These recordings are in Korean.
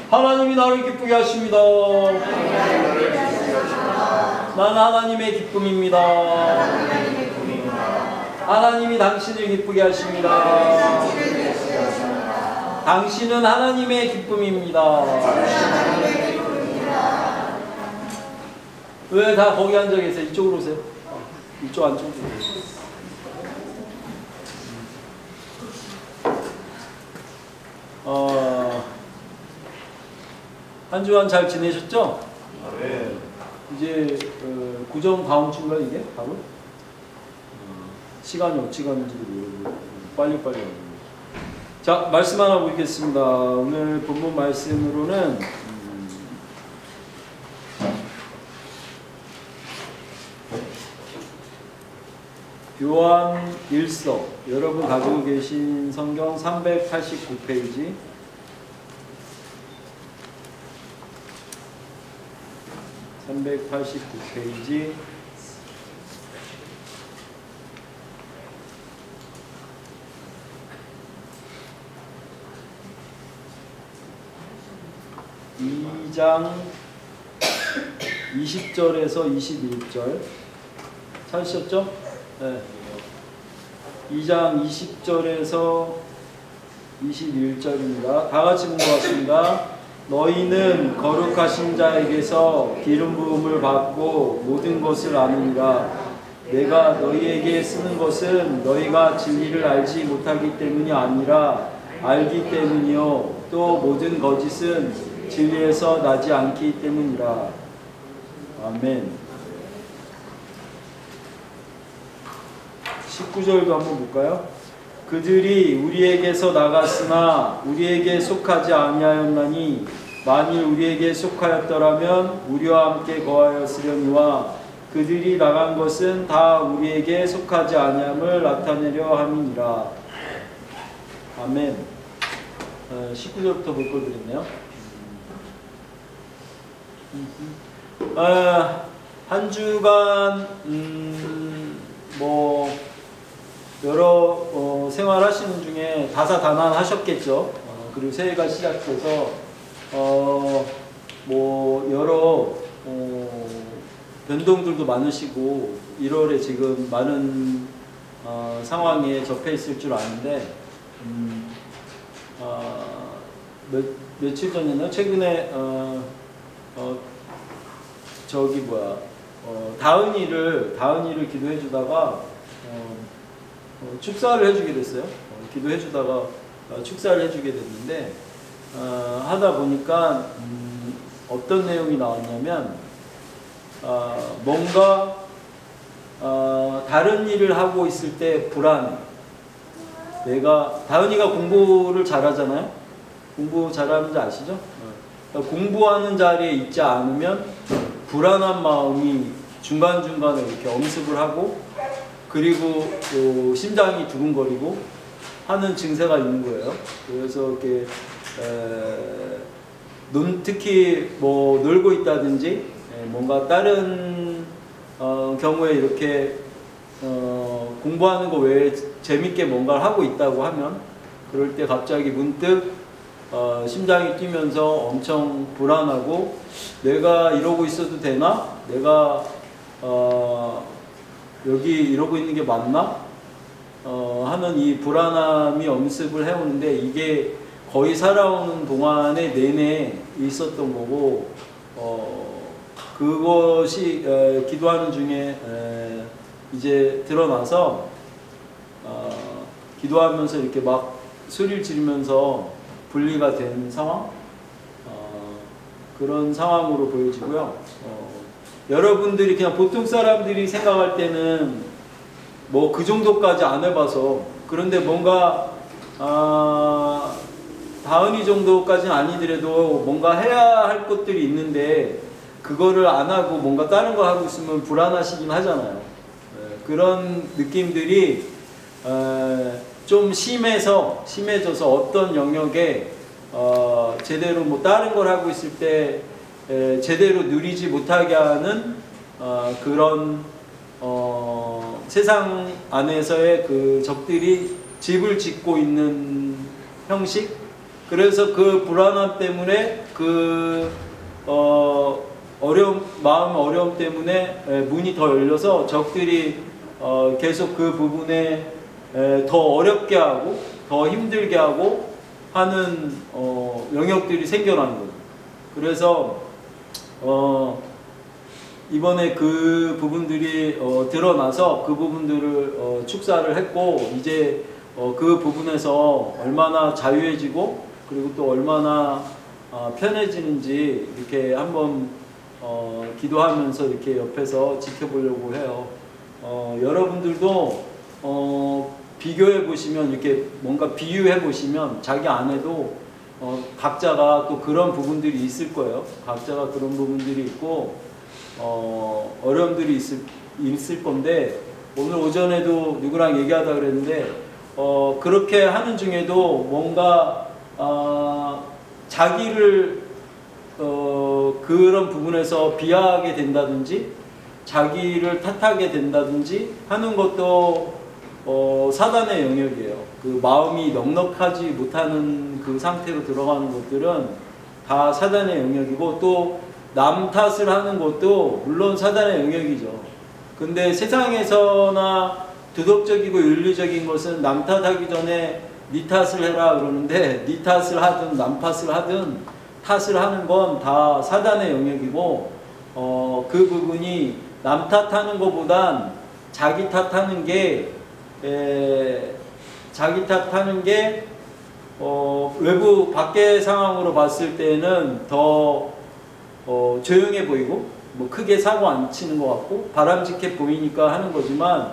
하나님이 나를 기쁘게 하십니다. 나는 하나님의 기쁨입니다. 하나님이 당신을 기쁘게 하십니다. 당신은 하나님의 기쁨입니다. 왜 다 거기 앉아 계세요? 이쪽으로 오세요. 이쪽 안쪽으로. 한 주간 잘 지내셨죠? 네. 이제 구정 다음 주인가 이게 바로? 시간이 어찌 가는지도 모르고 빨리빨리 하는 거예요. 자, 말씀 하나 보겠습니다. 오늘 본문 말씀으로는 요한 1서, 여러분 가지고 계신 성경 389페이지, (2) 장 20절에서 21절 찾으셨죠? 네. 2장 20절에서 21절입니다. 다 같이 본 것 같습니다. 너희는 거룩하신 자에게서 기름 부음을 받고 모든 것을 아느니라. 내가 너희에게 쓰는 것은 너희가 진리를 알지 못하기 때문이 아니라 알기 때문이요 또 모든 거짓은 진리에서 나지 않기 때문이라. 아멘. 19절도 한번 볼까요? 그들이 우리에게서 나갔으나 우리에게 속하지 아니하였나니 만일 우리에게 속하였더라면 우리와 함께 거하였으려니와 그들이 나간 것은 다 우리에게 속하지 아니함을 나타내려 함이니라. 아멘. 19절부터 볼 걸 그랬네요. 한 주간 여러 생활하시는 중에 다사다난하셨겠죠. 그리고 새해가 시작돼서 여러 변동들도 많으시고 1월에 지금 많은 상황에 접해 있을 줄 아는데 며칠 전이나 최근에 다은이를 기도해 주다가 축사를 해주게 됐어요. 기도해 주다가 축사를 해주게 됐는데 하다 보니까 어떤 내용이 나왔냐면 뭔가 다른 일을 하고 있을 때 불안해. 다은이가 공부를 잘하잖아요. 공부 잘하는지 아시죠? 공부하는 자리에 있지 않으면 불안한 마음이 중간중간에 이렇게 엄습을 하고 그리고 또 심장이 두근거리고 하는 증세가 있는 거예요. 그래서 이렇게 특히 놀고 있다든지 뭔가 다른 경우에 이렇게 공부하는 거 외에 재밌게 뭔가를 하고 있다고 하면 그럴 때 갑자기 문득 심장이 뛰면서 엄청 불안하고 내가 이러고 있어도 되나? 내가 여기 이러고 있는 게 맞나? 하는 이 불안함이 엄습을 해오는데 이게 거의 살아오는 동안에 내내 있었던 거고 그것이 기도하는 중에 이제 드러나서 기도하면서 이렇게 막 소리를 지르면서 분리가 된 상황? 그런 상황으로 보여지고요. 여러분들이 그냥 보통 사람들이 생각할 때는 그 정도까지 안 해봐서 그런데 뭔가 다은이 정도까지는 아니더라도 뭔가 해야 할 것들이 있는데 그거를 안 하고 뭔가 다른 거 하고 있으면 불안하시긴 하잖아요. 그런 느낌들이 좀 심해져서 어떤 영역에 제대로 다른 걸 하고 있을 때 제대로 누리지 못하게 하는 그런 세상 안에서의 그 적들이 집을 짓고 있는 형식, 그래서 그 불안함 때문에 그 마음 어려움 때문에 문이 더 열려서 적들이 계속 그 부분에 더 어렵게 하고 더 힘들게 하고 하는 영역들이 생겨나는 거죠. 그래서 이번에 그 부분들이 드러나서 그 부분들을 축사를 했고, 이제 그 부분에서 얼마나 자유해지고 그리고 또 얼마나 편해지는지 이렇게 한번 기도하면서 이렇게 옆에서 지켜보려고 해요. 여러분들도 비교해 보시면, 이렇게 뭔가 비유해 보시면 자기 안에도 각자가 또 그런 부분들이 있을 거예요. 각자가 그런 부분들이 있고 어려움들이 있을 건데, 오늘 오전에도 누구랑 얘기하다 그랬는데 그렇게 하는 중에도 뭔가 자기를 그런 부분에서 비하하게 된다든지 자기를 탓하게 된다든지 하는 것도 사단의 영역이에요. 그 마음이 넉넉하지 못하는 그 상태로 들어가는 것들은 다 사단의 영역이고, 또 남 탓을 하는 것도 물론 사단의 영역이죠. 근데 세상에서나 도덕적이고 윤리적인 것은 남 탓하기 전에 네 탓을 해라 그러는데, 네 탓을 하든 남 탓을 하든 탓을 하는 건 다 사단의 영역이고, 그 부분이 남 탓하는 것보단 자기 탓하는 게 외부 밖의 상황으로 봤을 때는 더 조용해 보이고 뭐 크게 사고 안 치는 것 같고 바람직해 보이니까 하는 거지만,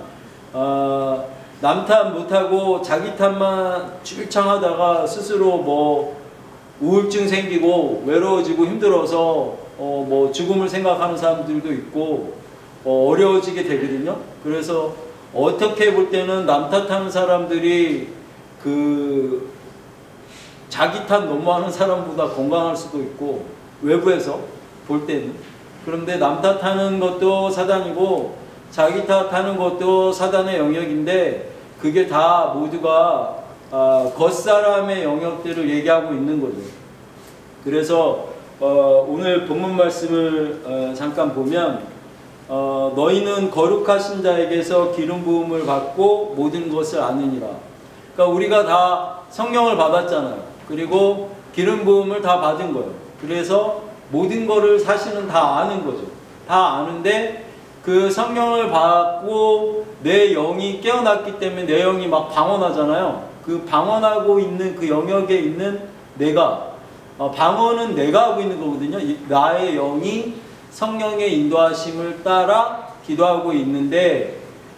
남 탓 못하고 자기 탓만 출창하다가 스스로 뭐 우울증 생기고 외로워지고 힘들어서 뭐 죽음을 생각하는 사람들도 있고 어려워지게 되거든요. 그래서 어떻게 볼 때는 남 탓하는 사람들이 그 자기 탓 너무 하는 사람보다 건강할 수도 있고, 외부에서 볼 때는. 그런데 남 탓하는 것도 사단이고 자기 탓하는 것도 사단의 영역인데, 그게 다 모두가 겉사람의 영역들을 얘기하고 있는 거죠. 그래서 오늘 본문 말씀을 잠깐 보면, 너희는 거룩하신 자에게서 기름 부음을 받고 모든 것을 아느니라. 그러니까 우리가 다 성령을 받았잖아요. 그리고 기름 부음을 다 받은 거예요. 그래서 모든 거를 사실은 다 아는 거죠. 다 아는데 그 성령을 받고 내 영이 깨어났기 때문에 내 영이 막 방언하잖아요. 그 방언하고 있는 그 영역에 있는 내가, 방언은 내가 하고 있는 거거든요. 나의 영이 성령의 인도하심을 따라 기도하고 있는데,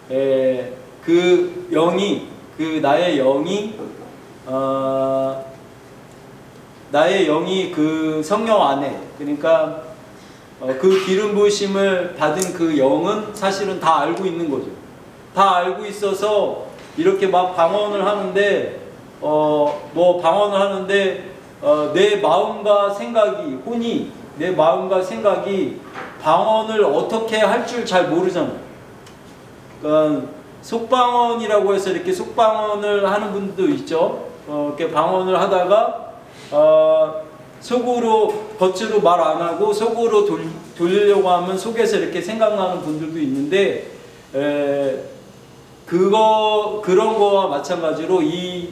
그 영이, 그 나의 영이 그 성령 안에, 그러니까 그 기름 부으심을 받은 그 영은 사실은 다 알고 있는 거죠. 다 알고 있어서 이렇게 막 방언을 하는데, 내 마음과 생각이, 혼이, 내 마음과 생각이 방언을 어떻게 할 줄 잘 모르잖아요. 그러니까 속방언이라고 해서 이렇게 속방언을 하는 분도 있죠. 이렇게 방언을 하다가 속으로, 겉으로 말 안 하고 속으로 돌리려고 하면 속에서 이렇게 생각나는 분들도 있는데, 그런 거와 마찬가지로 이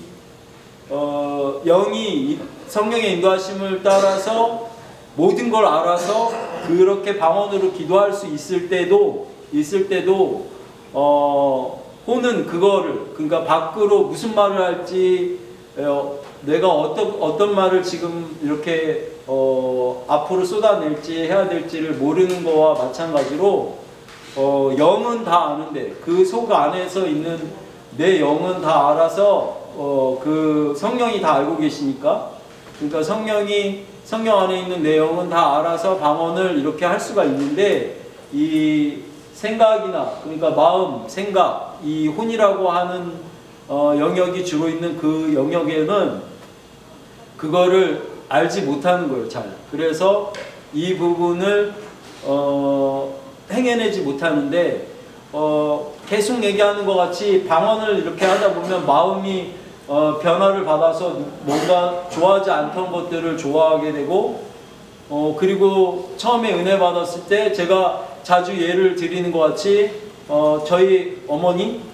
영이 성령의 인도하심을 따라서 모든 걸 알아서 그렇게 방언으로 기도할 수 있을 때도 혼은 그거를, 그러니까 밖으로 무슨 말을 할지, 내가 어떤 말을 지금 이렇게 앞으로 쏟아낼지 해야 될지를 모르는 거와 마찬가지로, 영은 다 아는데 그 속 안에서 있는 내 영은 다 알아서 그 성령이 다 알고 계시니까, 그러니까 성령 안에 있는 내 영은 다 알아서 방언을 이렇게 할 수가 있는데, 이 생각이나, 그러니까 마음, 생각, 이 혼이라고 하는 영역이 주로 있는 그 영역에는 그거를 알지 못하는 거예요, 잘. 그래서 이 부분을 행해내지 못하는데, 계속 얘기하는 것 같이 방언을 이렇게 하다 보면 마음이 변화를 받아서 뭔가 좋아하지 않던 것들을 좋아하게 되고, 그리고 처음에 은혜 받았을 때 제가 자주 예를 드리는 것 같이 저희 어머니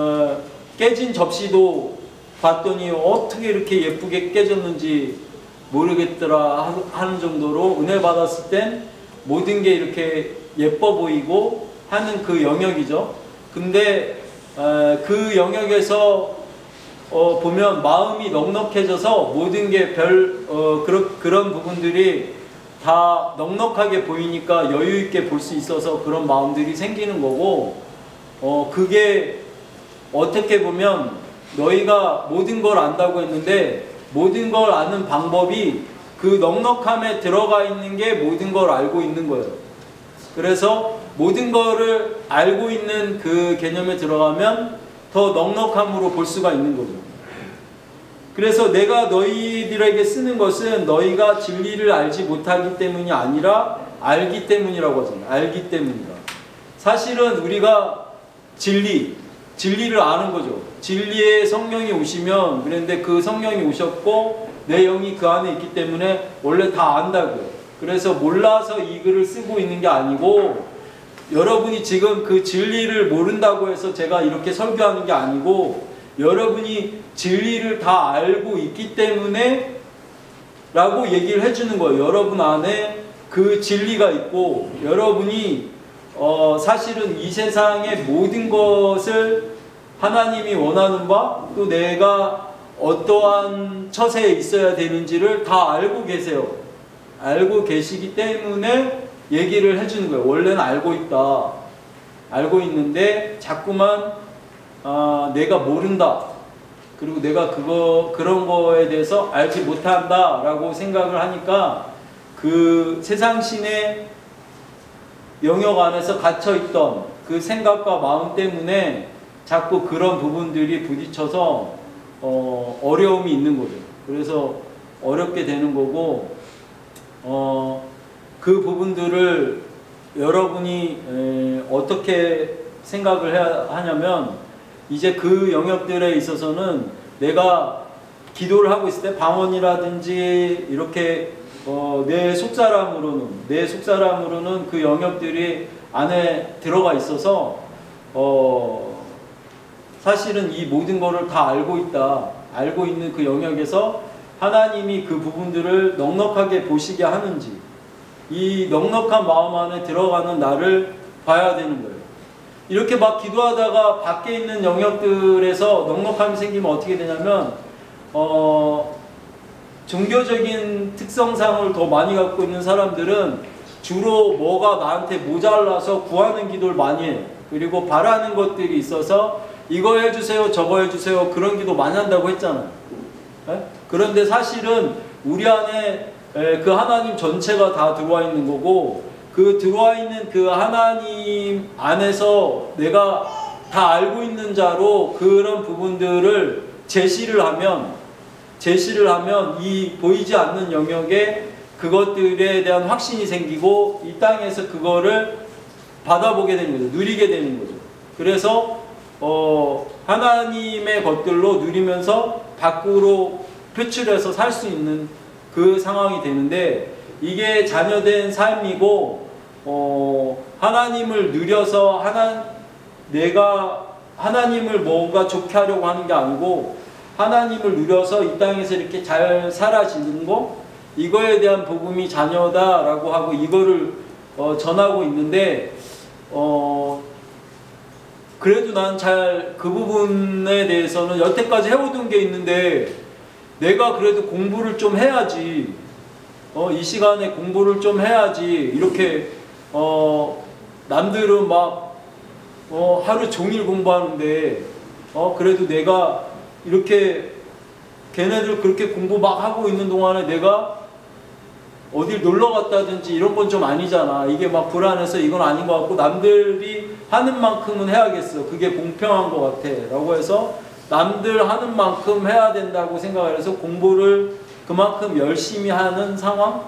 깨진 접시도 봤더니 어떻게 이렇게 예쁘게 깨졌는지 모르겠더라 하는 정도로 은혜 받았을 땐 모든 게 이렇게 예뻐 보이고 하는 그 영역이죠. 근데 그 영역에서 보면 마음이 넉넉해져서 모든 게 그런 부분들이 다 넉넉하게 보이니까 여유 있게 볼 수 있어서 그런 마음들이 생기는 거고, 그게 어떻게 보면 너희가 모든 걸 안다고 했는데 모든 걸 아는 방법이 그 넉넉함에 들어가 있는 게 모든 걸 알고 있는 거예요. 그래서 모든 거를 알고 있는 그 개념에 들어가면 더 넉넉함으로 볼 수가 있는 거죠. 그래서 내가 너희들에게 쓰는 것은 너희가 진리를 알지 못하기 때문이 아니라 알기 때문이라고 하잖아요. 알기 때문이다. 사실은 우리가 진리를 아는 거죠. 진리의 성령이 오시면, 그런데 그 성령이 오셨고 내 영이 그 안에 있기 때문에 원래 다 안다고요. 그래서 몰라서 이 글을 쓰고 있는 게 아니고, 여러분이 지금 그 진리를 모른다고 해서 제가 이렇게 설교하는 게 아니고, 여러분이 진리를 다 알고 있기 때문에 라고 얘기를 해주는 거예요. 여러분 안에 그 진리가 있고, 여러분이 사실은 이 세상의 모든 것을 하나님이 원하는 바, 또 내가 어떠한 처세에 있어야 되는지를 다 알고 계세요. 알고 계시기 때문에 얘기를 해주는 거예요. 원래는 알고 있다. 알고 있는데 자꾸만 내가 모른다. 그리고 내가 그런 거에 대해서 알지 못한다 라고 생각을 하니까 그 세상신의 영역 안에서 갇혀있던 그 생각과 마음 때문에 자꾸 그런 부분들이 부딪혀서 어려움이 있는 거죠. 그래서 어렵게 되는 거고, 그 부분들을 여러분이 어떻게 생각을 해야 하냐면, 이제 그 영역들에 있어서는 내가 기도를 하고 있을 때 방언이라든지 이렇게 내 속사람으로는 그 영역들이 안에 들어가 있어서 사실은 이 모든 거를 다 알고 있다. 알고 있는 그 영역에서 하나님이 그 부분들을 넉넉하게 보시게 하는지, 이 넉넉한 마음 안에 들어가는 나를 봐야 되는 거예요. 이렇게 막 기도하다가 밖에 있는 영역들에서 넉넉함이 생기면 어떻게 되냐면 종교적인 특성상을 더 많이 갖고 있는 사람들은 주로 뭐가 나한테 모자라서 구하는 기도를 많이 해요. 그리고 바라는 것들이 있어서 이거 해주세요, 저거 해주세요, 그런 기도 많이 한다고 했잖아요. 네? 그런데 사실은 우리 안에 그 하나님 전체가 다 들어와 있는 거고, 그 들어와 있는 그 하나님 안에서 내가 다 알고 있는 자로 그런 부분들을 제시를 하면 이 보이지 않는 영역에 그것들에 대한 확신이 생기고 이 땅에서 그거를 받아보게 되는 거죠. 누리게 되는 거죠. 그래서 하나님의 것들로 누리면서 밖으로 표출해서 살 수 있는 그 상황이 되는데, 이게 자녀된 삶이고, 하나님을 누려서 내가 하나님을 뭔가 좋게 하려고 하는 게 아니고, 하나님을 누려서 이 땅에서 이렇게 잘 살아지는 거, 이거에 대한 복음이 자녀다라고 하고 이거를 전하고 있는데, 그래도 난 잘 그 부분에 대해서는 여태까지 해오던 게 있는데, 내가 그래도 공부를 좀 해야지, 이 시간에 공부를 좀 해야지, 이렇게 남들은 막 하루 종일 공부하는데 그래도 내가 이렇게 걔네들 그렇게 공부 막 하고 있는 동안에 내가 어딜 놀러 갔다든지 이런 건 좀 아니잖아. 이게 막 불안해서 이건 아닌 것 같고, 남들이 하는 만큼은 해야겠어, 그게 공평한 것 같아 라고 해서 남들 하는 만큼 해야 된다고 생각을 해서 공부를 그만큼 열심히 하는 상황?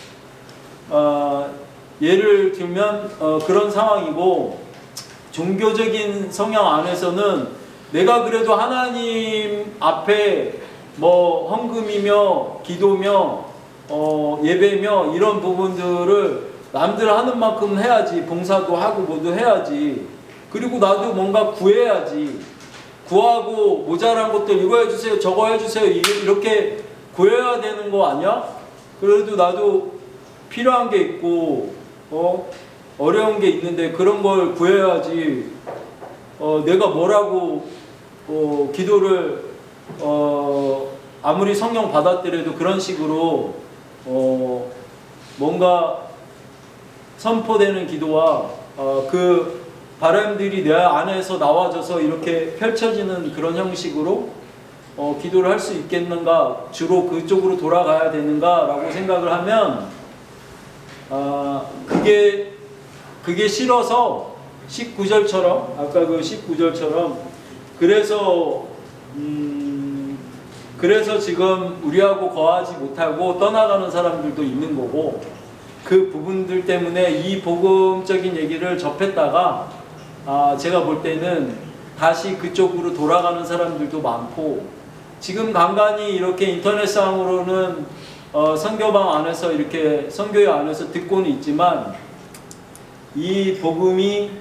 예를 들면 그런 상황이고, 종교적인 성향 안에서는 내가 그래도 하나님 앞에 뭐 헌금이며 기도며 예배며 이런 부분들을 남들 하는 만큼 해야지. 봉사도 하고 뭐도 해야지. 그리고 나도 뭔가 구해야지. 구하고 모자란 것들 이거 해주세요 저거 해주세요 이렇게 구해야 되는 거 아니야? 그래도 나도 필요한 게 있고 어려운 게 있는데 그런 걸 구해야지. 내가 뭐라고 기도를 아무리 성령 받았더라도 그런 식으로 뭔가 선포되는 기도와 그 바람들이 내 안에서 나와져서 이렇게 펼쳐지는 그런 형식으로 기도를 할 수 있겠는가, 주로 그쪽으로 돌아가야 되는가 라고 생각을 하면 그게 싫어서 19절처럼 아까 그 19절처럼 그래서 지금 우리하고 거하지 못하고 떠나가는 사람들도 있는 거고, 그 부분들 때문에 이 복음적인 얘기를 접했다가 제가 볼 때는 다시 그쪽으로 돌아가는 사람들도 많고, 지금 간간히 이렇게 인터넷상으로는 선교방 안에서 이렇게 선교회 안에서 듣고는 있지만 이 복음은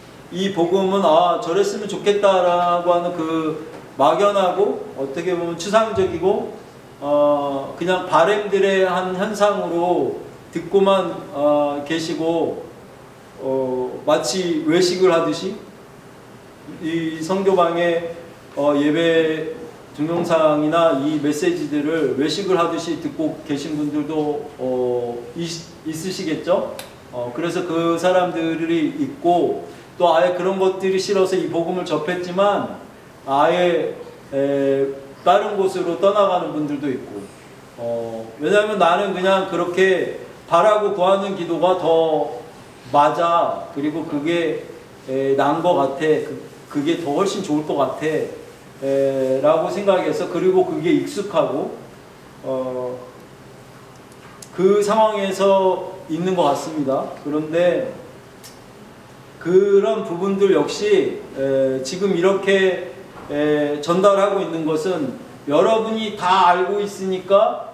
저랬으면 좋겠다라고 하는 그 막연하고 어떻게 보면 추상적이고 그냥 바램들의 한 현상으로 듣고만 계시고 마치 외식을 하듯이 이 선교방의 예배 동영상이나 이 메시지들을 외식을 하듯이 듣고 계신 분들도 있으시겠죠? 그래서 그 사람들이 있고, 또 아예 그런 것들이 싫어서 이 복음을 접했지만 아예 다른 곳으로 떠나가는 분들도 있고, 왜냐하면 나는 그냥 그렇게 바라고 구하는 기도가 더 맞아, 그리고 그게 나은 것 같아, 그게 더 훨씬 좋을 것 같아 라고 생각해서, 그리고 그게 익숙하고 그 상황에서 있는 것 같습니다. 그런데 그런 부분들 역시 지금 이렇게 전달하고 있는 것은 여러분이 다 알고 있으니까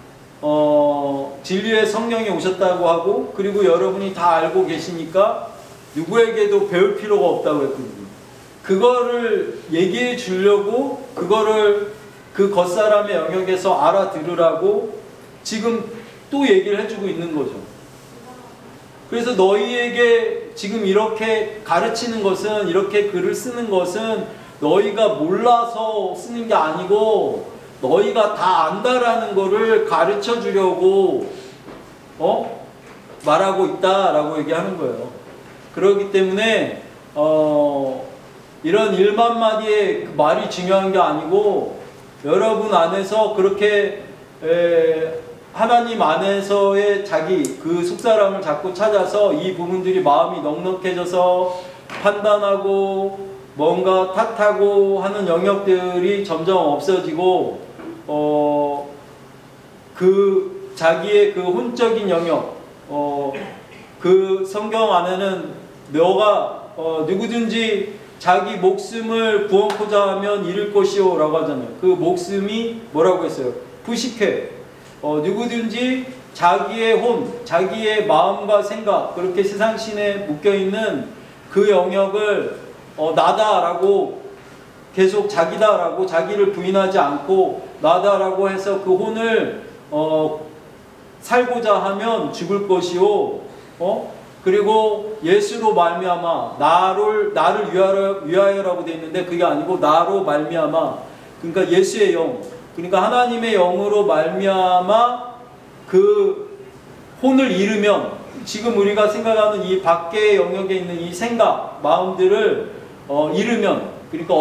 진리의 성령이 오셨다고 하고, 그리고 여러분이 다 알고 계시니까 누구에게도 배울 필요가 없다고 했거든요. 그거를 얘기해 주려고, 그거를 그 겉사람의 영역에서 알아들으라고 지금 또 얘기를 해주고 있는 거죠. 그래서 너희에게 지금 이렇게 가르치는 것은, 이렇게 글을 쓰는 것은 너희가 몰라서 쓰는 게 아니고 너희가 다 안다라는 거를 가르쳐 주려고 말하고 있다라고 얘기하는 거예요. 그렇기 때문에 이런 1만 마디의 말이 중요한 게 아니고, 여러분 안에서 그렇게 하나님 안에서의 자기 그 속사람을 자꾸 찾아서 이 부분들이 마음이 넉넉해져서 판단하고 뭔가 탓하고 하는 영역들이 점점 없어지고, 그 자기의 그 혼적인 영역, 그 성경 안에는 너가 누구든지 자기 목숨을 구원코자 하면 잃을 것이요 라고 하잖아요. 그 목숨이 뭐라고 했어요? 부식회. 누구든지 자기의 혼, 자기의 마음과 생각, 그렇게 세상신에 묶여있는 그 영역을 나다라고 계속 자기다라고 자기를 부인하지 않고 나다라고 해서 그 혼을 살고자 하면 죽을 것이요, 그리고 예수로 말미암아 나를 위하여라고 되어 있는데 그게 아니고 나로 말미암아, 그러니까 예수의 영, 그러니까 하나님의 영으로 말미암아 그 혼을 잃으면, 지금 우리가 생각하는 이 밖의 영역에 있는 이 생각, 마음들을 잃으면, 그러니까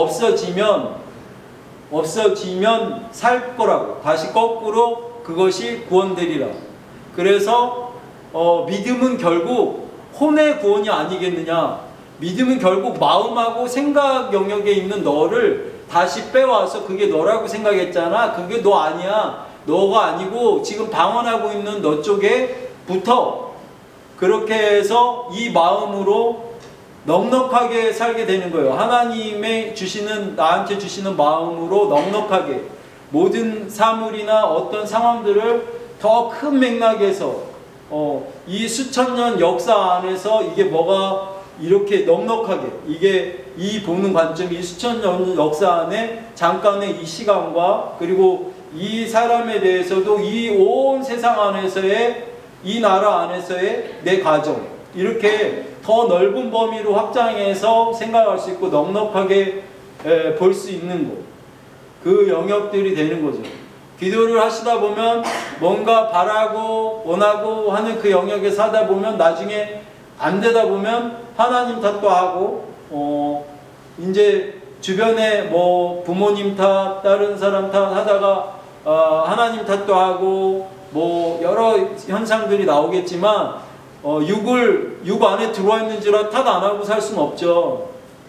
없어지면 살 거라고, 다시 거꾸로 그것이 구원되리라. 그래서 믿음은 결국 혼의 구원이 아니겠느냐. 믿음은 결국 마음하고 생각 영역에 있는 너를 다시 빼와서, 그게 너라고 생각했잖아, 그게 너 아니야, 너가 아니고 지금 방언하고 있는 너 쪽에 붙어. 그렇게 해서 이 마음으로 넉넉하게 살게 되는 거예요. 하나님의 나한테 주시는 마음으로 넉넉하게 모든 사물이나 어떤 상황들을 더 큰 맥락에서 이 수천 년 역사 안에서 이게 뭐가 이렇게 넉넉하게 이 보는 관점이 이 수천 년 역사 안에 잠깐의 이 시간과 그리고 이 사람에 대해서도 이 온 세상 안에서의 이 나라 안에서의 내 가정 이렇게 더 넓은 범위로 확장해서 생각할 수 있고 넉넉하게 볼 수 있는 것, 그 영역들이 되는 거죠. 기도를 하시다 보면 뭔가 바라고 원하고 하는 그 영역에 사다 보면 나중에 안 되다 보면 하나님 탓도 하고 이제 주변에 뭐 부모님 탓, 다른 사람 탓 하다가 하나님 탓도 하고 뭐 여러 현상들이 나오겠지만 육 안에 들어와 있는지라 탓 안 하고 살 수는 없죠.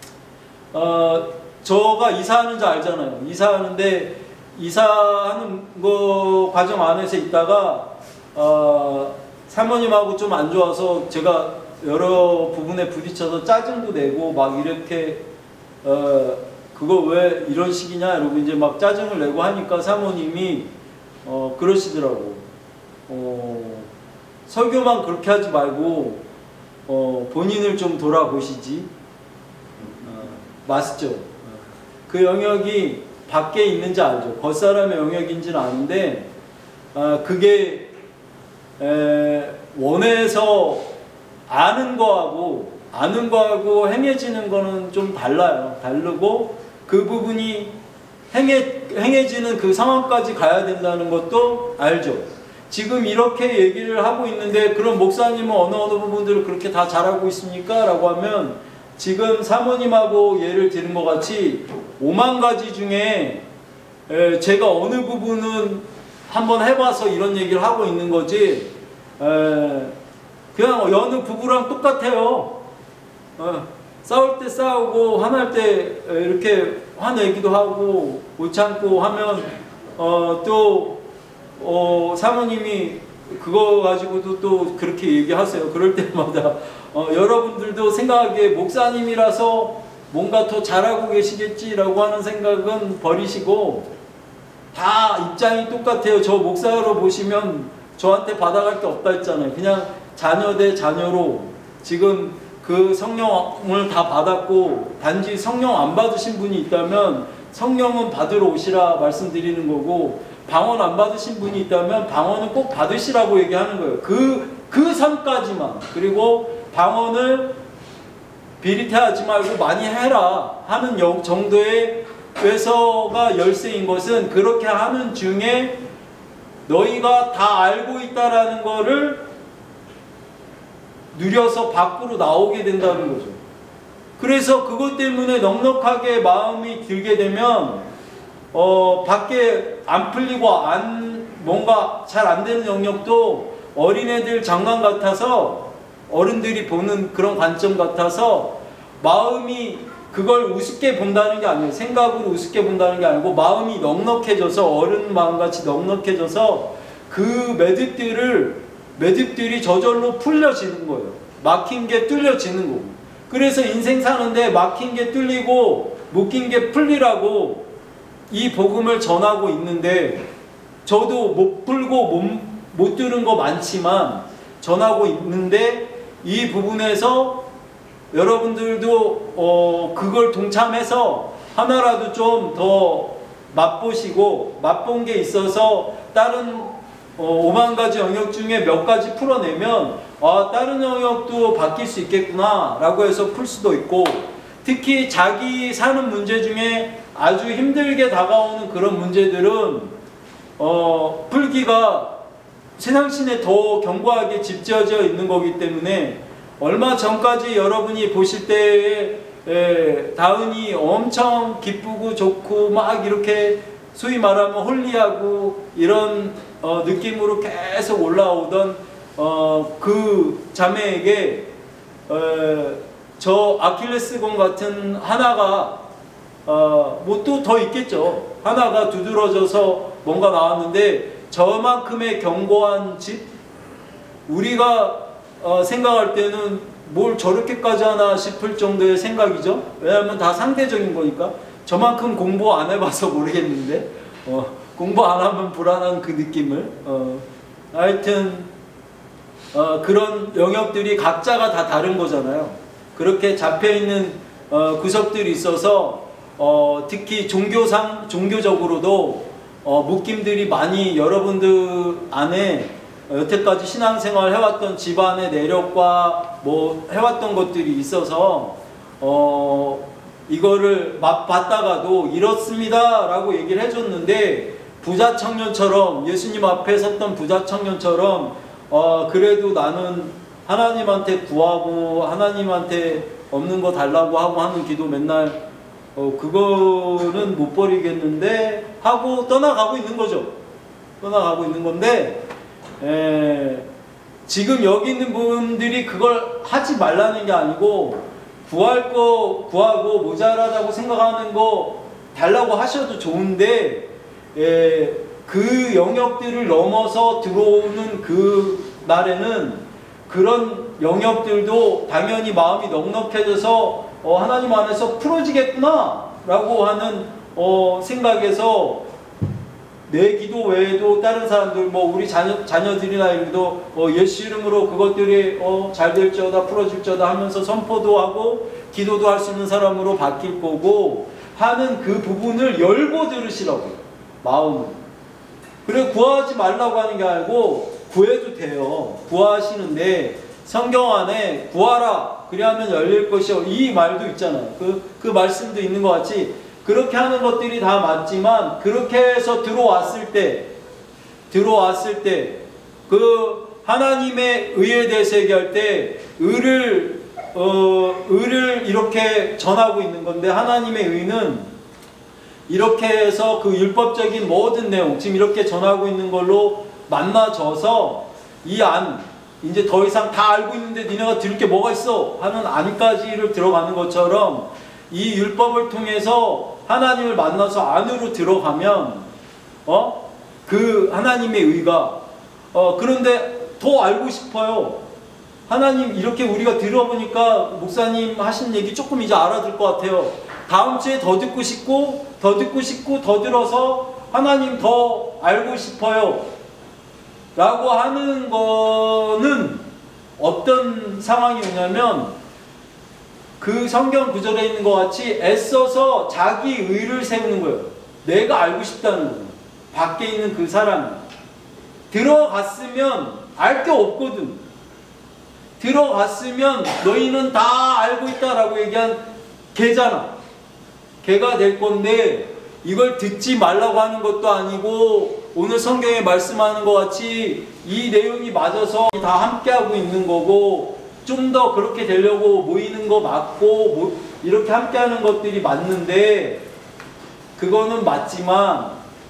저가 이사하는 줄 알잖아요. 이사하는 거 과정 안에서 있다가 사모님하고 좀 안 좋아서 제가 여러 부분에 부딪혀서 짜증도 내고 막 이렇게 그거 왜 이런 식이냐 이러고 이제 막 짜증을 내고 하니까 사모님이 그러시더라고. 설교만 그렇게 하지 말고 본인을 좀 돌아보시지. 맞죠? 그 영역이 밖에 있는지 알죠. 겉사람의 영역인지는 아는데 그게 원해서 아는 거하고 행해지는 거는 좀 달라요. 다르고 그 부분이 행해지는 그 상황까지 가야 된다는 것도 알죠. 지금 이렇게 얘기를 하고 있는데 그럼 목사님은 어느 부분들을 그렇게 다 잘하고 있습니까? 라고 하면 지금 사모님하고 예를 드는 것 같이 5만 가지 중에 제가 어느 부분은 한번 해봐서 이런 얘기를 하고 있는 거지 그냥 여느 부부랑 똑같아요. 싸울 때 싸우고 화날 때 이렇게 화내기도 하고 못 참고 하면 또 사모님이 그거 가지고도 또 그렇게 얘기하세요. 그럴 때마다 여러분들도 생각하기에 목사님이라서 뭔가 더 잘하고 계시겠지라고 하는 생각은 버리시고 다 입장이 똑같아요. 저 목사로 보시면 저한테 받아갈 게 없다 했잖아요. 그냥 자녀 대 자녀로 지금 그 성령을 다 받았고 단지 성령 안 받으신 분이 있다면 성령은 받으러 오시라 말씀드리는 거고 방언 안 받으신 분이 있다면 방언은 꼭 받으시라고 얘기하는 거예요. 그 삶까지만. 그리고 방언을 비릿해하지 말고 많이 해라 하는 정도의 뇌서가 열쇠인 것은 그렇게 하는 중에 너희가 다 알고 있다라는 거를 누려서 밖으로 나오게 된다는 거죠. 그래서 그것 때문에 넉넉하게 마음이 들게 되면 밖에 안 풀리고 뭔가 잘 안 되는 영역도 어린애들 장난 같아서 어른들이 보는 그런 관점 같아서 마음이 그걸 우습게 본다는 게 아니에요. 생각으로 우습게 본다는 게 아니고 마음이 넉넉해져서 어른 마음같이 넉넉해져서 그 매듭들이 저절로 풀려지는 거예요. 막힌 게 뚫려지는 거고. 그래서 인생 사는데 막힌 게 뚫리고 묶인 게 풀리라고 이 복음을 전하고 있는데 저도 못 풀고 못 들은 거 많지만 전하고 있는데 이 부분에서 여러분들도 그걸 동참해서 하나라도 좀 더 맛보시고 맛본 게 있어서 다른 5만 가지 영역 중에 몇 가지 풀어내면 다른 영역도 바뀔 수 있겠구나 라고 해서 풀 수도 있고 특히 자기 사는 문제 중에 아주 힘들게 다가오는 그런 문제들은 풀기가 세상신에 더 견고하게 집지어져 있는 거기 때문에 얼마 전까지 여러분이 보실 때에 다은이 엄청 기쁘고 좋고 막 이렇게 소위 말하면 홀리하고 이런 느낌으로 계속 올라오던 그 자매에게 저 아킬레스건 같은 하나가 뭐 또 더 있겠죠. 하나가 두드러져서 뭔가 나왔는데 저만큼의 견고한 집 우리가 생각할 때는 뭘 저렇게까지 하나 싶을 정도의 생각이죠. 왜냐하면 다 상대적인 거니까. 저만큼 공부 안 해봐서 모르겠는데 공부 안 하면 불안한 그 느낌을 하여튼 그런 영역들이 각자가 다 다른 거잖아요. 그렇게 잡혀있는 구석들이 있어서 특히 종교적으로도 묶임들이 많이 여러분들 안에 여태까지 신앙생활 해왔던 집안의 내력과 뭐 해왔던 것들이 있어서 이거를 맛봤다가도 이렇습니다 라고 얘기를 해줬는데, 부자 청년처럼, 예수님 앞에 섰던 부자 청년처럼 그래도 나는 하나님한테 구하고 하나님한테 없는 거 달라고 하고 하는 기도 맨날 그거는 못 버리겠는데 하고 떠나가고 있는 거죠. 떠나가고 있는 건데, 지금 여기 있는 분들이 그걸 하지 말라는 게 아니고, 구할 거 구하고 모자라다고 생각하는 거 달라고 하셔도 좋은데, 그 영역들을 넘어서 들어오는 그 날에는 그런 영역들도 당연히 마음이 넉넉해져서 하나님 안에서 풀어지겠구나 라고 하는 생각에서 내 기도 외에도 다른 사람들, 뭐 우리 자녀들이나 이름도 예수 이름으로 그것들이 잘 될지어다 풀어질지어다 하면서 선포도 하고 기도도 할 수 있는 사람으로 바뀔 거고 하는 그 부분을 열고 들으시라고요. 마음을. 그래 구하지 말라고 하는 게 아니고 구해도 돼요. 구하시는데 성경 안에 구하라 그리하면 열릴 것이요 이 말도 있잖아요. 그 말씀도 있는 것 같이 그렇게 하는 것들이 다 맞지만, 그렇게 해서 들어왔을 때 그 하나님의 의에 대해서 얘기할 때 의를 이렇게 전하고 있는 건데, 하나님의 의는 이렇게 해서 그 율법적인 모든 내용 지금 이렇게 전하고 있는 걸로 만나져서 이 안 이제 더 이상 다 알고 있는데 니네가 들을 게 뭐가 있어 하는 안까지를 들어가는 것처럼, 이 율법을 통해서 하나님을 만나서 안으로 들어가면 그 하나님의 의가 그런데 더 알고 싶어요. 하나님 이렇게 우리가 들어보니까 목사님 하신 얘기 조금 이제 알아들 것 같아요. 다음 주에 더 듣고 싶고 더 들어서 하나님 더 알고 싶어요 라고 하는 거는 어떤 상황이 오냐면, 그 성경 구절에 있는 것 같이 애써서 자기 의를 세우는 거예요. 내가 알고 싶다는 거예요. 밖에 있는 그 사람이 들어갔으면 알 게 없거든. 들어갔으면 너희는 다 알고 있다라고 얘기한 걔잖아. 걔가 될 건데, 이걸 듣지 말라고 하는 것도 아니고 오늘 성경에 말씀하는 것 같이 이 내용이 맞아서 다 함께하고 있는 거고, 좀 더 그렇게 되려고 모이는 거 맞고 이렇게 함께하는 것들이 맞는데, 그거는 맞지만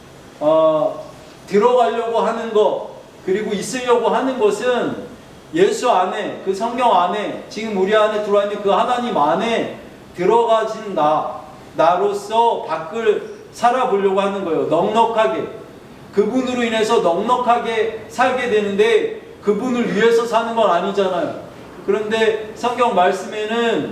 들어가려고 하는 거 그리고 있으려고 하는 것은 예수 안에, 그 성경 안에, 지금 우리 안에 들어와 있는 그 하나님 안에 들어가진 나로서 밖을 살아보려고 하는 거예요. 넉넉하게. 그분으로 인해서 넉넉하게 살게 되는데 그분을 위해서 사는 건 아니잖아요. 그런데 성경 말씀에는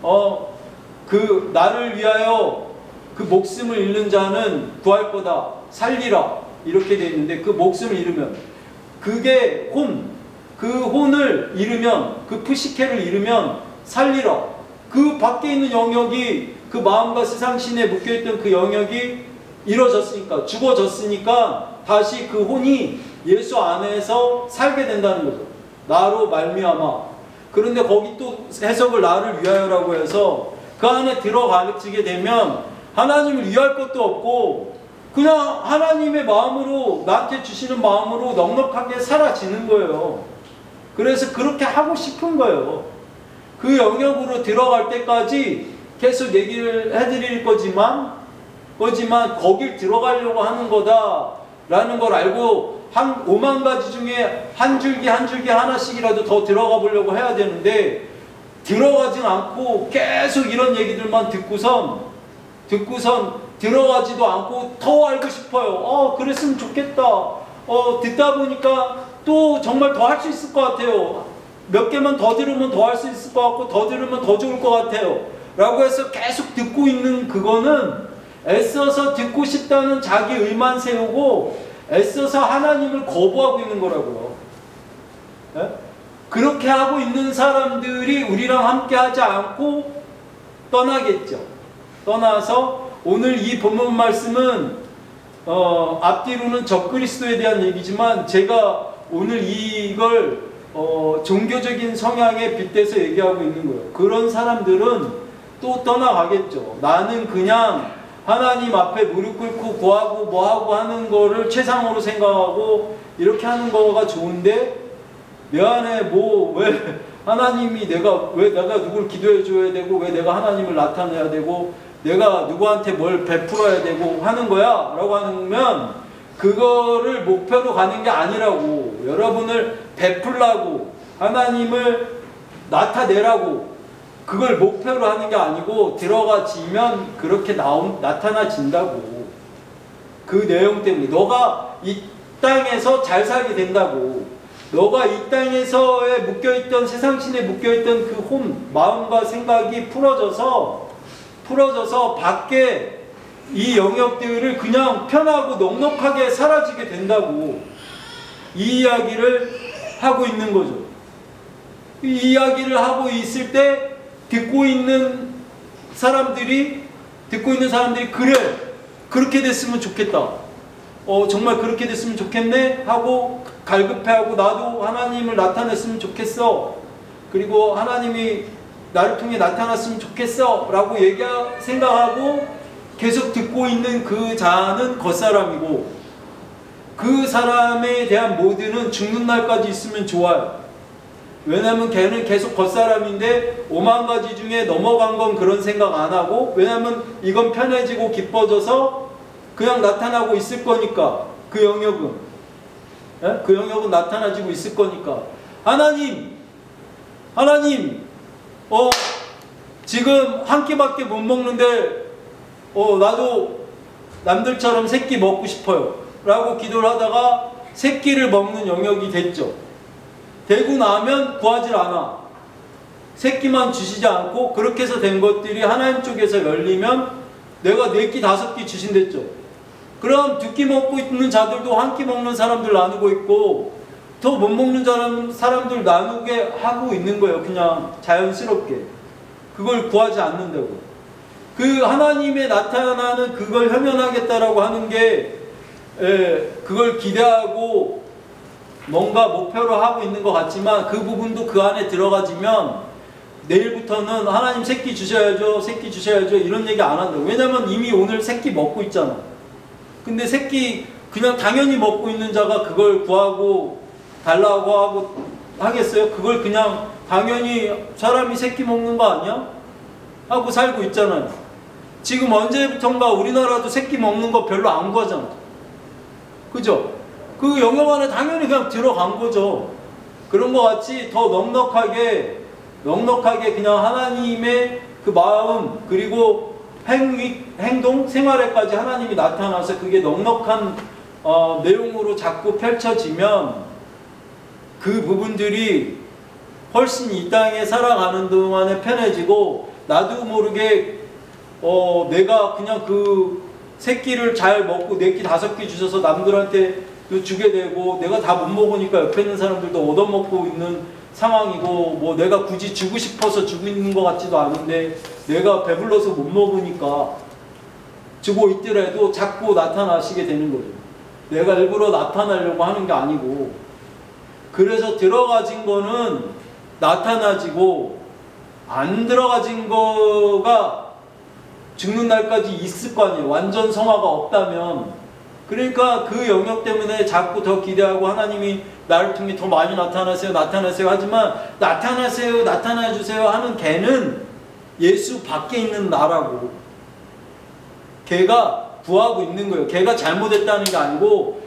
그 나를 위하여 그 목숨을 잃는 자는 구할 거다, 살리라 이렇게 되어 있는데, 그 목숨을 잃으면 그게 그 혼을 잃으면, 그 푸시케를 잃으면 살리라. 그 밖에 있는 영역이, 그 마음과 세상신에 묶여있던 그 영역이 잃어졌으니까, 죽어졌으니까 다시 그 혼이 예수 안에서 살게 된다는 거죠. 나로 말미암아. 그런데 거기 또 해석을 나를 위하여라고 해서 그 안에 들어가게 되면 하나님을 위할 것도 없고 그냥 하나님의 마음으로, 나한테 주시는 마음으로 넉넉하게 사라지는 거예요. 그래서 그렇게 하고 싶은 거예요. 그 영역으로 들어갈 때까지 계속 얘기를 해드릴 거지만 거길 들어가려고 하는 거다라는 걸 알고 한 5만 가지 중에 한 줄기 하나씩이라도 더 들어가 보려고 해야 되는데, 들어가진 않고 계속 이런 얘기들만 듣고선 들어가지도 않고 더 알고 싶어요. 그랬으면 좋겠다. 듣다 보니까 또 정말 더 할 수 있을 것 같아요. 몇 개만 더 들으면 더 할 수 있을 것 같고 더 들으면 더 좋을 것 같아요 라고 해서 계속 듣고 있는 그거는 애써서 듣고 싶다는 자기 의만 세우고 애써서 하나님을 거부하고 있는 거라고요. 네? 그렇게 하고 있는 사람들이 우리랑 함께 하지 않고 떠나겠죠. 떠나서 오늘 이 본문 말씀은 앞뒤로는 적그리스도에 대한 얘기지만 제가 오늘 이걸 종교적인 성향에 빗대서 얘기하고 있는 거예요. 그런 사람들은 또 떠나가겠죠. 나는 그냥 하나님 앞에 무릎 꿇고 구하고 뭐하고 하는 거를 최상으로 생각하고 이렇게 하는 거가 좋은데 내 안에 왜 하나님이 왜 내가 누굴 기도해 줘야 되고 왜 내가 하나님을 나타내야 되고 내가 누구한테 뭘 베풀어야 되고 하는 거야 라고 하면 그거를 목표로 가는 게 아니라고. 여러분을 베풀라고 하나님을 나타내라고 그걸 목표로 하는 게 아니고 들어가지면 그렇게 나타나진다고. 그 내용 때문에 너가 이 땅에서 잘 살게 된다고. 너가 이 땅에서에 묶여있던 세상신에 묶여있던 그 마음과 생각이 풀어져서 밖에 이 영역들을 그냥 편하고 넉넉하게 사라지게 된다고 이 이야기를 하고 있는 거죠. 이 이야기를 하고 있을 때 듣고 있는 사람들이 그래 그렇게 됐으면 좋겠다. 정말 그렇게 됐으면 좋겠네 하고 갈급해하고 나도 하나님을 나타냈으면 좋겠어. 그리고 하나님이 나를 통해 나타났으면 좋겠어 라고 생각하고 계속 듣고 있는 그 자는 겉사람이고 그 사람에 대한 모드는 죽는 날까지 있으면 좋아요. 왜냐면 걔는 계속 겉사람인데 5만 가지 중에 넘어간 건 그런 생각 안 하고 왜냐면 이건 편해지고 기뻐져서 그냥 나타나고 있을 거니까 그 영역은 나타나지고 있을 거니까 하나님 지금 한 끼밖에 못 먹는데 나도 남들처럼 세 끼 먹고 싶어요 라고 기도를 하다가 세 끼를 먹는 영역이 됐죠. 되고 나면 구하질 않아. 세 끼만 주시지 않고 그렇게 해서 된 것들이 하나님 쪽에서 열리면 내가 4끼 5끼 주신댔죠. 그럼 2끼 먹고 있는 자들도 한 끼 먹는 사람들 나누고 있고 더 못 먹는 사람들 나누게 하고 있는 거예요. 그냥 자연스럽게. 그걸 구하지 않는다고. 그 하나님의 나타나는 그걸 현현하겠다라고 하는 게 그걸 기대하고 뭔가 목표로 하고 있는 것 같지만 그 부분도 그 안에 들어가지면 내일부터는 하나님 새끼 주셔야죠 이런 얘기 안 한다고. 왜냐면 이미 오늘 새끼 먹고 있잖아. 근데 새끼 그냥 당연히 먹고 있는 자가 그걸 구하고 달라고 하고 하겠어요? 그걸 그냥 당연히 사람이 새끼 먹는 거 아니야? 하고 살고 있잖아요. 지금 언제부턴가 우리나라도 새끼 먹는 거 별로 안 구하잖아. 그죠? 그 영역 안에 당연히 그냥 들어간 거죠. 그런 거 같이 더 넉넉하게 그냥 하나님의 그 마음 그리고 행동, 생활에까지 하나님이 나타나서 그게 넉넉한 내용으로 자꾸 펼쳐지면 그 부분들이 훨씬 이 땅에 살아가는 동안에 편해지고 나도 모르게 내가 그냥 그 새끼를 잘 먹고 4끼 5끼 주셔서 남들한테 주게 되고 내가 다 못 먹으니까 옆에 있는 사람들도 얻어먹고 있는 상황이고 뭐 내가 굳이 주고 싶어서 주고 있는 것 같지도 않은데 내가 배불러서 못 먹으니까 주고 있더라도 자꾸 나타나시게 되는 거죠. 내가 일부러 나타나려고 하는 게 아니고 그래서 들어가진 거는 나타나지고 안 들어가진 거가 죽는 날까지 있을 거 아니에요. 완전 성화가 없다면. 그러니까 그 영역 때문에 자꾸 더 기대하고 하나님이 나를 통해 더 많이 나타나세요 하지만 나타나주세요 하는 걔는 예수 밖에 있는 나라고. 걔가 구하고 있는 거예요. 걔가 잘못했다는 게 아니고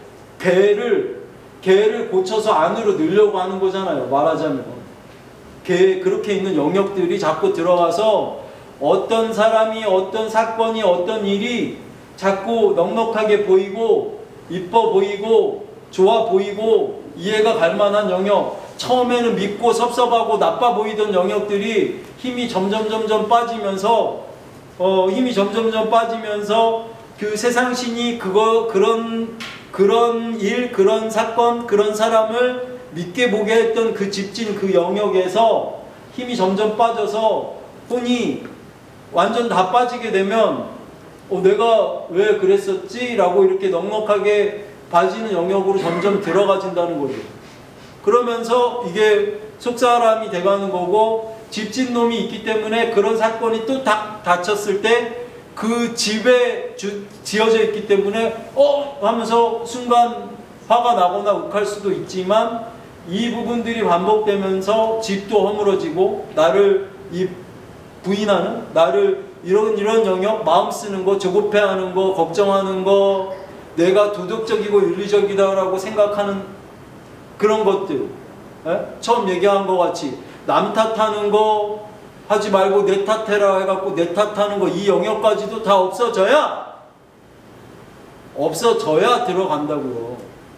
걔를 고쳐서 안으로 넣으려고 하는 거잖아요. 말하자면 걔 그렇게 있는 영역들이 자꾸 들어가서 어떤 사람이 어떤 사건이 어떤 일이 자꾸 넉넉하게 보이고 이뻐 보이고 좋아 보이고 이해가 갈 만한 영역 처음에는 믿고 섭섭하고 나빠 보이던 영역들이 힘이 점점 빠지면서 그 세상신이 그런 일, 그런 사건, 그런 사람을 믿게 보게 했던 그 집진 그 영역에서 힘이 점점 빠져서 혼이 완전 다 빠지게 되면 내가 왜 그랬었지? 라고 이렇게 넉넉하게 빠지는 영역으로 점점 들어가진다는 거죠. 그러면서 이게 속사람이 돼가는 거고, 집진놈이 있기 때문에 그런 사건이 또 닥쳤을 때 그 집에 지어져 있기 때문에 하면서 순간 화가 나거나 욱할 수도 있지만, 이 부분들이 반복되면서 집도 허물어지고, 나를 부인하는, 나를 이런 영역, 마음 쓰는 거, 조급해하는 거, 걱정하는 거, 내가 도덕적이고 윤리적이다라고 생각하는 그런 것들, 처음 얘기한 것 같이 남 탓하는 거 하지 말고 내 탓해라 해갖고 내 탓하는 거, 이 영역까지도 다 없어져야 들어간다고요.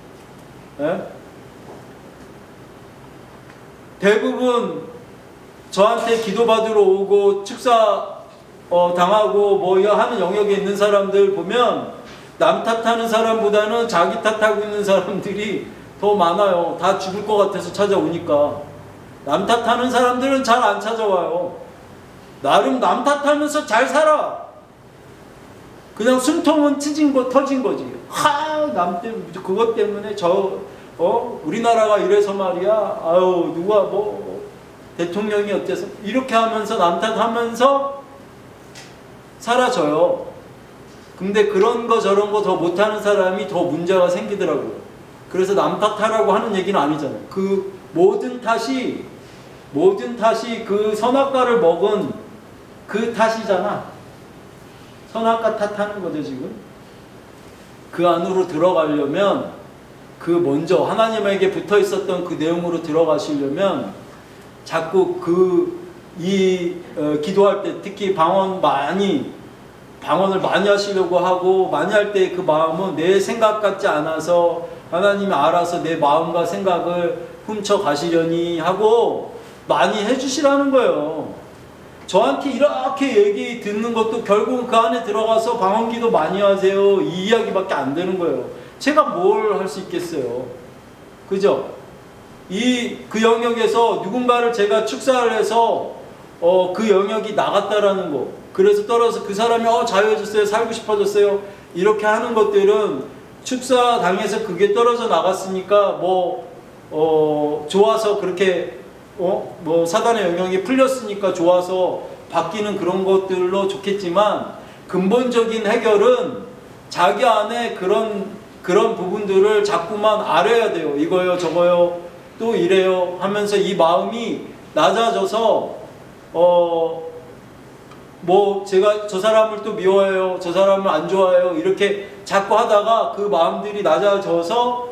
대부분 저한테 기도받으러 오고 축사 당하고 뭐 하는 영역에 있는 사람들 보면 남 탓하는 사람보다는 자기 탓하고 있는 사람들이 더 많아요. 다 죽을 것 같아서 찾아오니까. 남 탓하는 사람들은 잘 안 찾아와요. 나름 남 탓하면서 잘 살아. 그냥 숨통은 터진 거지. 남 때문에, 그것 때문에 우리나라가 이래서 말이야. 누가 대통령이 어째서. 이렇게 하면서 남 탓하면서 사라져요. 근데 그런 거 저런 거 더 못하는 사람이 더 문제가 생기더라고요. 그래서 남 탓하라고 하는 얘기는 아니잖아요. 그 모든 탓이 그 선악과를 먹은 그 탓이잖아. 선악과 탓하는 거죠, 지금. 그 안으로 들어가려면, 먼저 하나님에게 붙어 있었던 그 내용으로 들어가시려면, 자꾸 기도할 때, 특히 방언을 많이 하시려고 하고, 많이 할 때 그 마음은 내 생각 같지 않아서 하나님이 알아서 내 마음과 생각을 훔쳐가시려니 하고 많이 해주시라는 거예요. 저한테 이렇게 얘기 듣는 것도 결국은 그 안에 들어가서 방언기도 많이 하세요, 이 이야기밖에 안 되는 거예요. 제가 뭘 할 수 있겠어요. 그죠? 그 영역에서 누군가를 제가 축사를 해서 그 영역이 나갔다라는 거, 그래서 떨어져서 그 사람이 자유해졌어요, 살고 싶어졌어요, 이렇게 하는 것들은 축사당해서 그게 떨어져 나갔으니까 좋아서 그렇게 사단의 영역이 풀렸으니까 좋아서 바뀌는 그런 것들로 좋겠지만, 근본적인 해결은 자기 안에 그런 부분들을 자꾸만 알아야 돼요. 이거요 저거요 또 이래요 하면서 이 마음이 낮아져서 제가 저 사람을 또 미워해요, 저 사람을 안 좋아해요, 이렇게 자꾸 하다가 그 마음들이 낮아져서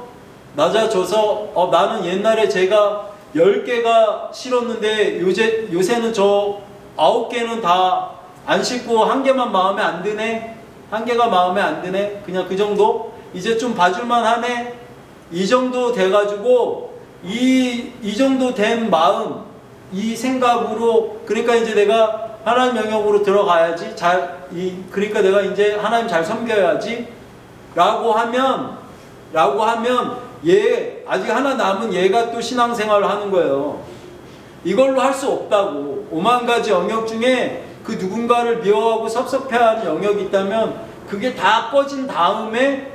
나는 옛날에 제가 10개가 싫었는데 요새는 저 9개는 다 안 싫고 1개만 마음에 안 드네, 1개가 마음에 안 드네, 그냥 그 정도, 이제 좀 봐줄만 하네, 이 정도 돼가지고 이 정도 된 마음, 이 생각으로, 그러니까 이제 내가 하나님 영역으로 들어가야지, 그러니까 내가 이제 하나님 잘 섬겨야지 라고 하면 아직 하나 남은 얘가 또 신앙생활을 하는 거예요. 이걸로 할 수 없다고. 5만 가지 영역 중에 그 누군가를 미워하고 섭섭해하는 영역이 있다면 그게 다 꺼진 다음에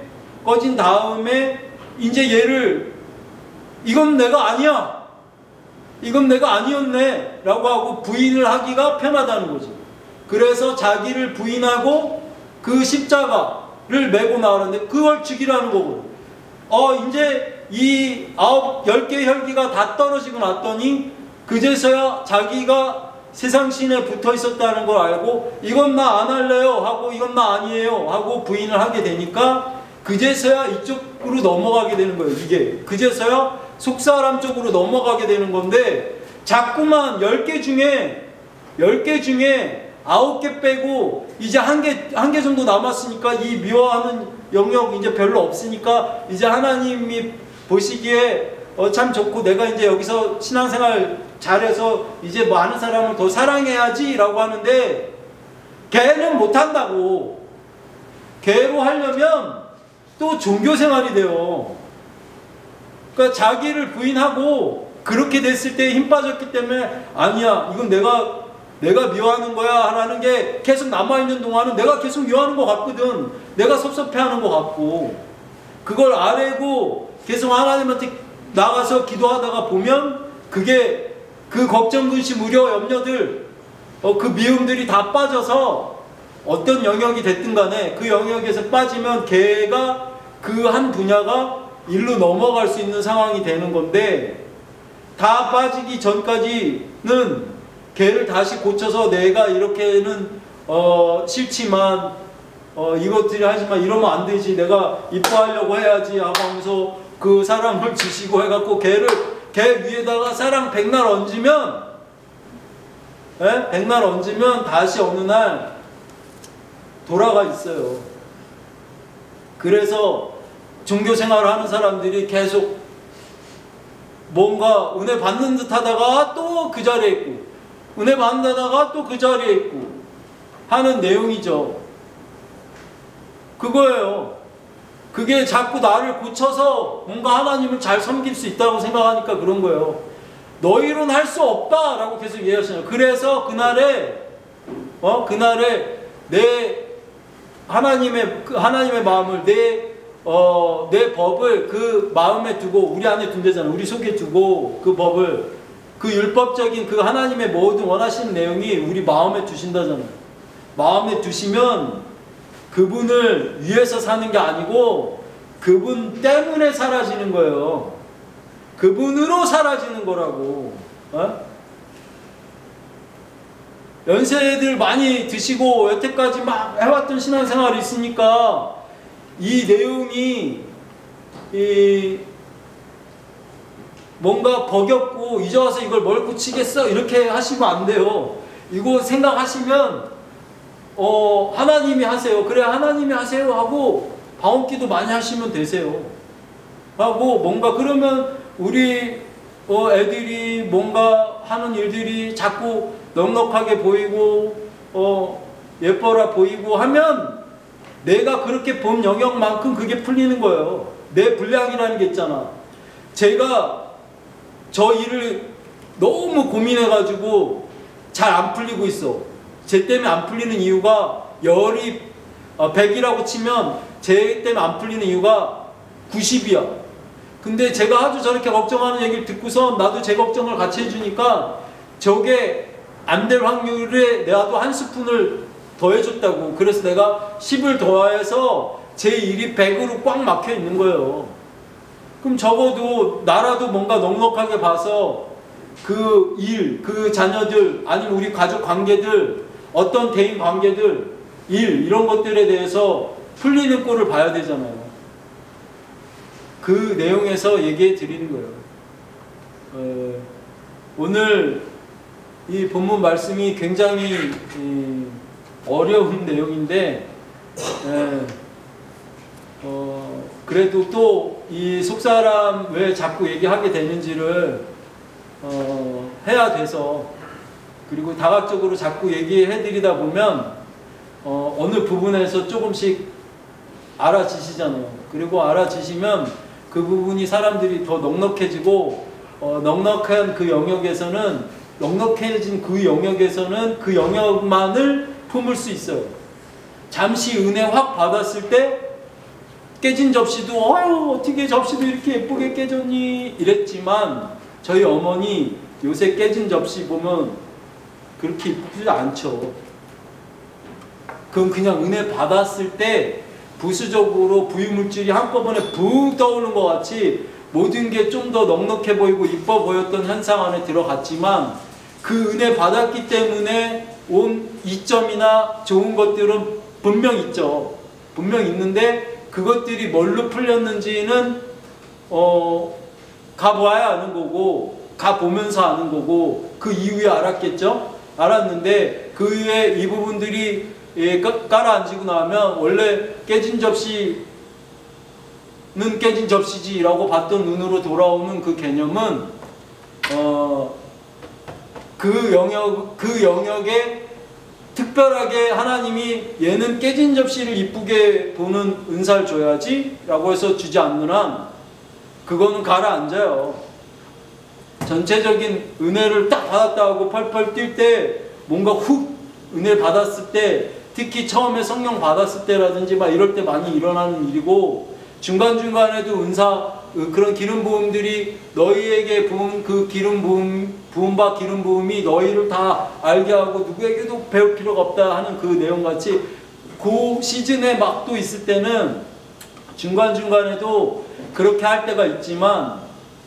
이제 얘를, 이건 내가 아니야, 이건 내가 아니었네 라고 하고 부인을 하기가 편하다는 거죠. 그래서 자기를 부인하고 그 십자가를 메고 나오는데 그걸 죽이라는 거고, 이제 이 10개의 혈기가 다 떨어지고 났더니 그제서야 자기가 세상신에 붙어 있었다는 걸 알고, 이건 나 안 할래요 하고, 이건 나 아니에요 하고 부인을 하게 되니까 그제서야 이쪽으로 넘어가게 되는 거예요. 이게 그제서야 속사람 쪽으로 넘어가게 되는 건데, 자꾸만 10개 중에 9개 빼고 이제 한 개 정도 남았으니까 이 미워하는 영역 이제 별로 없으니까 이제 하나님이 보시기에 참 좋고 내가 이제 여기서 신앙생활 잘해서 이제 많은 사람을 더 사랑해야지 라고 하는데 걔는 못한다고. 걔로 하려면 또 종교생활이 돼요. 그러니까 자기를 부인하고 그렇게 됐을 때 힘 빠졌기 때문에 아니야 이건 내가 미워하는 거야 라는 게 계속 남아있는 동안은 내가 계속 미워하는 것 같거든. 내가 섭섭해하는 것 같고 그걸 알고 계속 하나님한테 나가서 기도하다가 보면 그게 그 걱정, 근심, 우려, 염려들 그 미움들이 다 빠져서 어떤 영역이 됐든 간에 그 영역에서 빠지면 걔가 그 한 분야가 일로 넘어갈 수 있는 상황이 되는 건데 다 빠지기 전까지는 걔를 다시 고쳐서 내가 이렇게는 싫지만 이것들이 하지만 이러면 안 되지 내가 이뻐하려고 해야지 하면서 그 사랑을 주시고 해갖고 걔 위에다가 사랑 백날 얹으면 백날 얹으면 다시 어느 날 돌아가 있어요. 그래서 종교생활을 하는 사람들이 계속 뭔가 은혜 받는 듯 하다가 또 그 자리에 있고 은혜 받다가 또 그 자리에 있고 하는 내용이죠. 그거예요. 그게 자꾸 나를 고쳐서 뭔가 하나님을 잘 섬길 수 있다고 생각하니까 그런 거예요. 너희로는 할 수 없다 라고 계속 얘기하시잖아요. 그래서 그날에 내 하나님의 마음을 내 법을 그 마음에 두고 우리 안에 둔대잖아요. 우리 속에 두고 그 법을 그 율법적인 그 하나님의 모든 원하시는 내용이 우리 마음에 두신다잖아요. 마음에 두시면 그분을 위해서 사는 게 아니고 그분 때문에 사라지는 거예요. 그분으로 사라지는 거라고. 연세들 많이 드시고 여태까지 막 해왔던 신앙생활이 있으니까 이 내용이 뭔가 버겁고 이제 와서 이걸 뭘 고치겠어 이렇게 하시면 안 돼요. 이거 생각하시면 하나님이 하세요. 그래 하나님이 하세요 하고 방언기도 많이 하시면 되세요. 하고 뭔가 그러면 우리 애들이 뭔가 하는 일들이 자꾸 넉넉하게 보이고 예뻐라 보이고 하면 내가 그렇게 본 영역만큼 그게 풀리는 거예요. 내 분량이라는 게 있잖아. 제가 저 일을 너무 고민해가지고 잘 안 풀리고 있어. 쟤 때문에 안 풀리는 이유가 열이 100이라고 치면 쟤 때문에 안 풀리는 이유가 90이야. 근데 제가 아주 저렇게 걱정하는 얘기를 듣고서 나도 제 걱정을 같이 해주니까 저게 안 될 확률에 나도 한 스푼을 더해줬다고. 그래서 내가 10을 더해서 제 일이 100으로 꽉 막혀 있는 거예요. 그럼 적어도 나라도 뭔가 넉넉하게 봐서 그 일, 그 자녀들, 아니면 우리 가족 관계들, 어떤 대인 관계들, 일, 이런 것들에 대해서 풀리는 꼴을 봐야 되잖아요. 그 내용에서 얘기해 드리는 거예요. 오늘 이 본문 말씀이 굉장히 어려운 내용인데 그래도 또 이 속사람 왜 자꾸 얘기하게 되는지를 해야 돼서, 그리고 다각적으로 자꾸 얘기해 드리다 보면 어느 부분에서 조금씩 알아지시잖아요. 그리고 알아지시면 그 부분이 사람들이 더 넉넉해지고 넉넉한 그 영역에서는, 넉넉해진 그 영역에서는 그 영역만을 품을 수 있어요. 잠시 은혜 확 받았을 때 깨진 접시도 어떻게 접시도 이렇게 예쁘게 깨졌니 이랬지만, 저희 어머니 요새 깨진 접시 보면 그렇게 예쁘지 않죠. 그건 그냥 은혜 받았을 때 부수적으로 부유물질이 한꺼번에 붕 떠오르는 것 같이 모든 게 좀 더 넉넉해 보이고 이뻐 보였던 현상 안에 들어갔지만, 그 은혜 받았기 때문에 온 이점이나 좋은 것들은 분명 있죠. 분명 있는데 그것들이 뭘로 풀렸는지는 가봐야 아는 거고, 가보면서 아는 거고, 그 이후에 알았겠죠? 알았는데 그 이후에 이 부분들이 깔아앉히고 나면 원래 깨진 접시 깨진 접시지라고 봤던 눈으로 돌아오는 그 개념은 그 영역에 특별하게 하나님이 얘는 깨진 접시를 이쁘게 보는 은사를 줘야지 라고 해서 주지 않는 한 그거는 가라앉아요. 전체적인 은혜를 딱 받았다 하고 펄펄 뛸 때 뭔가 훅 은혜를 받았을 때, 특히 처음에 성령 받았을 때라든지 막 이럴 때 많이 일어나는 일이고, 중간중간에도 그런 기름 부음들이 너희에게 부은 그 부음과 기름 부음이 너희를 다 알게 하고 누구에게도 배울 필요가 없다 하는 그 내용같이, 그 시즌에 막 또 있을 때는 중간중간에도 그렇게 할 때가 있지만,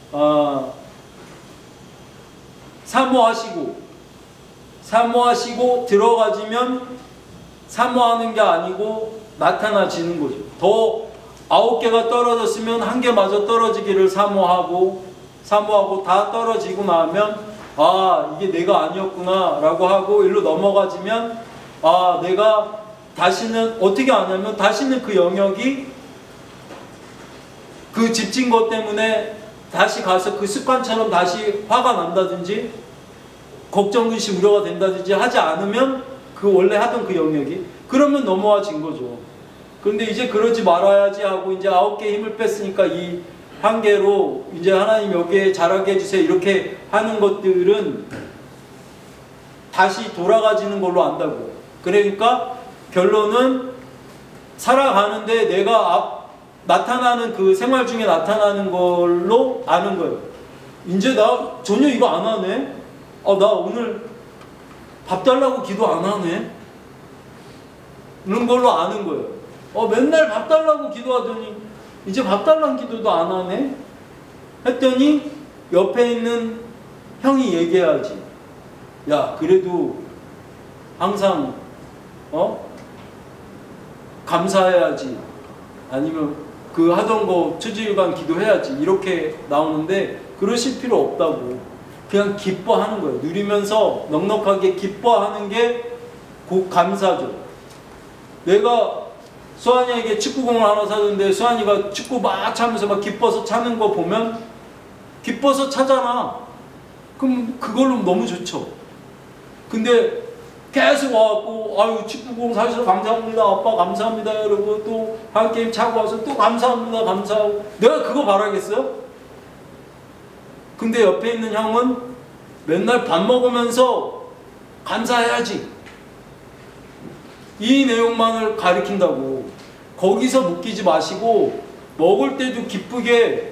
사모하시고 들어가지면 사모하는 게 아니고 나타나지는 거죠. 더 9개가 떨어졌으면 1개마저 떨어지기를 사모하고 다 떨어지고 나면 이게 내가 아니었구나 라고 하고 일로 넘어가지면 내가 다시는 어떻게 하냐면 다시는 그 영역이 그 집진 것 때문에 다시 가서 그 습관처럼 다시 화가 난다든지 걱정, 근심, 우려가 된다든지 하지 않으면 그 원래 하던 그 영역이 그러면 넘어와진 거죠. 그런데 이제 그러지 말아야지 하고 이제 9개 힘을 뺐으니까 이 1개로 이제 하나님 여기에 자라게 해주세요 이렇게 하는 것들은 다시 돌아가지는 걸로 안다고. 그러니까 결론은 살아가는데 내가 나타나는 그 생활 중에 나타나는 걸로 아는 거예요. 이제 나 전혀 이거 안 하네. 나 오늘 밥 달라고 기도 안 하네. 이런 걸로 아는 거예요. 맨날 밥 달라고 기도하더니 이제 밥 달라는 기도도 안 하네. 했더니 옆에 있는 형이 얘기해야지. 야, 그래도 항상 감사해야지. 아니면 그 하던 거 초지일관 기도해야지. 이렇게 나오는데 그러실 필요 없다고. 그냥 기뻐하는 거예요. 누리면서 넉넉하게 기뻐하는 게 곧 감사죠. 내가 수환이에게 축구공을 하나 사줬는데 수환이가 축구 막 차면서 막 기뻐서 차는 거 보면 기뻐서 차잖아. 그럼 그걸로 너무 좋죠. 근데 계속 와갖고 축구공 사주셔서 감사합니다. 아빠 감사합니다. 이러고 또 한 게임 차고 와서 또 감사합니다. 감사하고. 내가 그거 바라겠어요? 근데 옆에 있는 형은 맨날 밥 먹으면서 감사해야지. 이 내용만을 가리킨다고. 거기서 묶이지 마시고 먹을 때도 기쁘게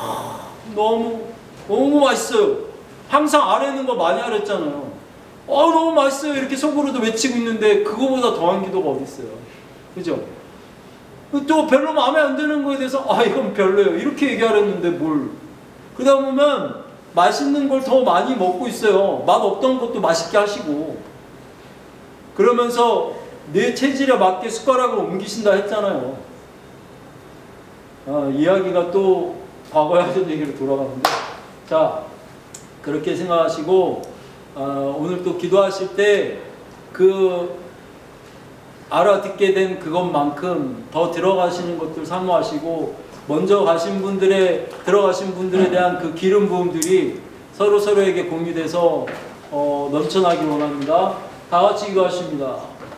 너무 맛있어요. 항상 아래는 거 많이 하랬잖아요. 너무 맛있어요. 이렇게 속으로도 외치고 있는데 그거보다 더한 기도가 어디 있어요. 그죠? 또 별로 마음에 안 드는 거에 대해서 이건 별로예요. 이렇게 얘기하랬는데 뭘. 그러다 보면 맛있는 걸 더 많이 먹고 있어요. 맛 없던 것도 맛있게 하시고. 그러면서 내 체질에 맞게 숟가락을 옮기신다 했잖아요. 이야기가 또 과거에 하던 얘기로 돌아가는데, 자, 그렇게 생각하시고 오늘 또 기도하실 때 그 알아듣게 된 그것만큼 더 들어가시는 것들 사모하시고, 먼저 들어가신 분들에 대한 그 기름 부음들이 서로에게 공유돼서 넘쳐나길 원합니다. 다 같이 기도하십니다.